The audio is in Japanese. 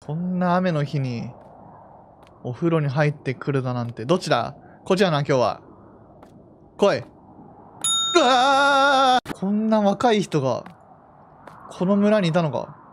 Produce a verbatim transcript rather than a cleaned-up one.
こんな雨の日にお風呂に入ってくるだなんて。どっちだ？こっちだな、今日は。来い。うわー！こんな若い人がこの村にいたのか。